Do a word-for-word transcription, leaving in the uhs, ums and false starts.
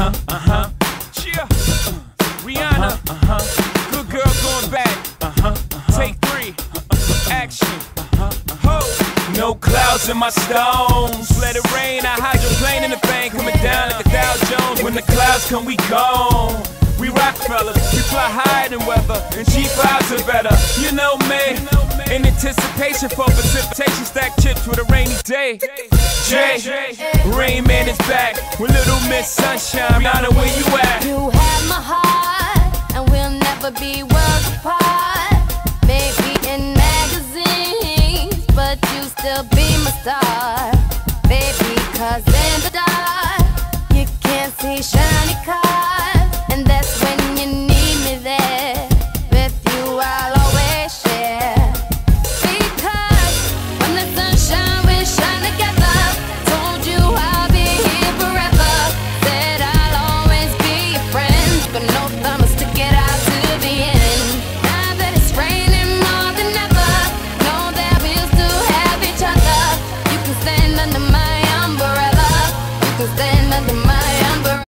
Uh-huh, uh-huh. Yeah. Rihanna. Uh-huh, Good girl going back. uh-huh. Take three. Action. Ho. No clouds in my stones. Let it rain. I hydroplane in the bank. Coming down like a Dow Jones. When the clouds come, we gone. We Rockefellers, we fly higher than weather, and G fives are better. You know me, in anticipation for precipitation, stack chips with a rainy day. Jay, Rain Man is back with Little Miss Sunshine. Rihanna, where you at? You have my heart, and we'll never be worlds apart. Maybe in magazines, but you still be my star. Baby, cause in the dark, you can't see shiny cars. And that's when you need me there. With you I'll always share. Because when the sunshine we shine together. Told you I'll be here forever. Said I'll always be your friend. But no thumbs to get out to the end. Now that it's raining more than ever, know that we'll still have each other. You can stand under my umbrella. You can stand under my umbrella.